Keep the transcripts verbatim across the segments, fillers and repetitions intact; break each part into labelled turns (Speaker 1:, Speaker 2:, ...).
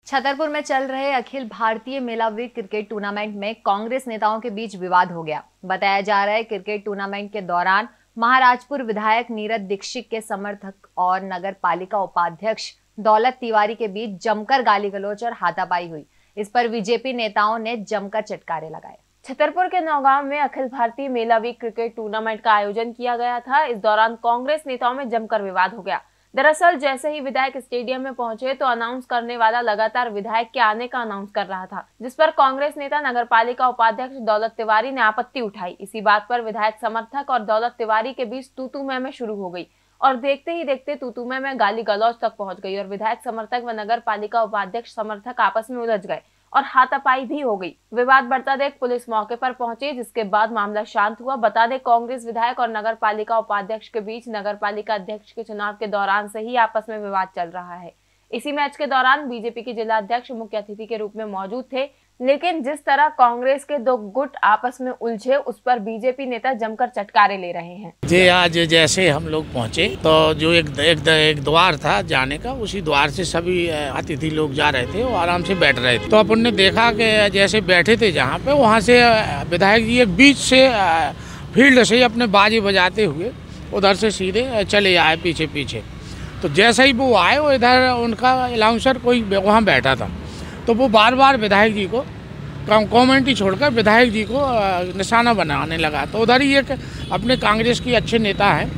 Speaker 1: छतरपुर में चल रहे अखिल भारतीय मेला वीक क्रिकेट टूर्नामेंट में कांग्रेस नेताओं के बीच विवाद हो गया। बताया जा रहा है क्रिकेट टूर्नामेंट के दौरान महाराजपुर विधायक नीरज दीक्षित के समर्थक और नगर पालिका उपाध्यक्ष दौलत तिवारी के बीच जमकर गाली गलौज और हाथापाई हुई। इस पर बीजेपी नेताओं ने जमकर चटकारे लगाए।
Speaker 2: छतरपुर के नौगांव में अखिल भारतीय मेला वीक क्रिकेट टूर्नामेंट का आयोजन किया गया था। इस दौरान कांग्रेस नेताओं में जमकर विवाद हो गया। दरअसल जैसे ही विधायक स्टेडियम में पहुंचे तो अनाउंस करने वाला लगातार विधायक के आने का अनाउंस कर रहा था, जिस पर कांग्रेस नेता नगरपालिका उपाध्यक्ष दौलत तिवारी ने आपत्ति उठाई। इसी बात पर विधायक समर्थक और दौलत तिवारी के बीच तू तू मैं मैं शुरू हो गई और देखते ही देखते तू तू मैं मैं गाली गलौज तक पहुंच गई और विधायक समर्थक व नगर पालिका उपाध्यक्ष समर्थक आपस में उलझ गए और हाथापाई भी हो गई। विवाद बढ़ता देख पुलिस मौके पर पहुंची, जिसके बाद मामला शांत हुआ। बता दें, कांग्रेस विधायक और नगर पालिका उपाध्यक्ष के बीच नगर पालिका अध्यक्ष के चुनाव के दौरान से ही आपस में विवाद चल रहा है। इसी मैच के दौरान बीजेपी के जिला अध्यक्ष मुख्य अतिथि के रूप में मौजूद थे, लेकिन जिस तरह कांग्रेस के दो गुट आपस में उलझे उस पर बीजेपी नेता जमकर चटकारे ले रहे हैं।
Speaker 3: जी, आज जैसे हम लोग पहुंचे तो जो एक एक, एक द्वार था जाने का, उसी द्वार से सभी अतिथि लोग जा रहे थे, वो आराम से बैठ रहे थे। तो अपन ने देखा कि जैसे बैठे थे जहाँ पे, वहाँ से विधायक जी एक बीच से फील्ड से अपने बाजी बजाते हुए उधर से सीधे चले आए पीछे पीछे। तो जैसे ही वो आए, वो इधर उनका अलाउंसर कोई वहाँ बैठा था, तो वो बार बार विधायक जी को कमेंट्री छोड़कर विधायक जी को निशाना बनाने लगा। तो उधर ही एक अपने कांग्रेस की अच्छे नेता हैं,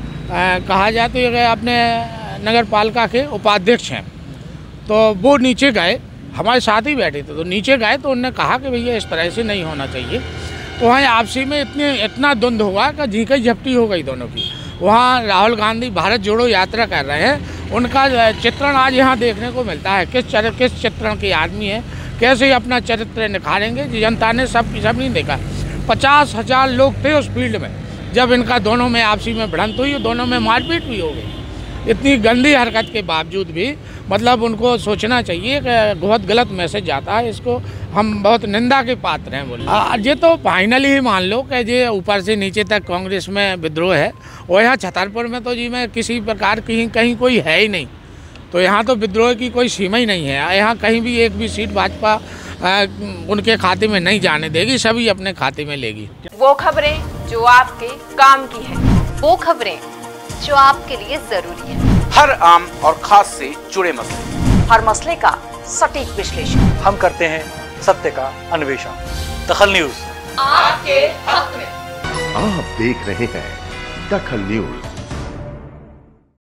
Speaker 3: कहा जाए तो ये अपने नगर पालिका के उपाध्यक्ष हैं, तो वो नीचे गए, हमारे साथ ही बैठे थे। तो नीचे गए तो उन्होंने कहा कि भैया इस तरह से नहीं होना चाहिए। तो वहाँ आपसी में इतने इतना द्वंद्व हुआ कि जी की झपटी हो गई दोनों की। वहाँ राहुल गांधी भारत जोड़ो यात्रा कर रहे हैं, उनका चित्रण आज यहाँ देखने को मिलता है। किस चर, किस चित्रण के आदमी है, कैसे अपना चरित्र निखारेंगे, जनता ने सब सब नहीं देखा। पचास हजार लोग थे उस फील्ड में जब इनका दोनों में आपसी में भिड़ंत हुई, दोनों में मारपीट भी हो गई। इतनी गंदी हरकत के बावजूद भी मतलब उनको सोचना चाहिए कि बहुत गलत मैसेज जाता है। इसको हम बहुत निंदा के पात्र हैं। बोले ये तो फाइनली ही मान लो कि ये ऊपर से नीचे तक कांग्रेस में विद्रोह है, और यहाँ छतरपुर में तो जी में किसी प्रकार की कहीं कोई है ही नहीं। तो यहाँ तो विद्रोह की कोई सीमा ही नहीं है। यहाँ कहीं भी एक भी सीट भाजपा उनके खाते में नहीं जाने देगी, सभी अपने खाते में लेगी।
Speaker 2: वो खबरें जो आपके काम की है,
Speaker 1: वो खबरें जो आपके लिए जरूरी है,
Speaker 4: हर आम और खास से जुड़े मसले,
Speaker 1: हर मसले का सटीक विश्लेषण
Speaker 5: हम करते हैं, सत्य का अन्वेषण। दखल न्यूज
Speaker 1: आपके हक में।
Speaker 6: आप देख रहे हैं दखल न्यूज।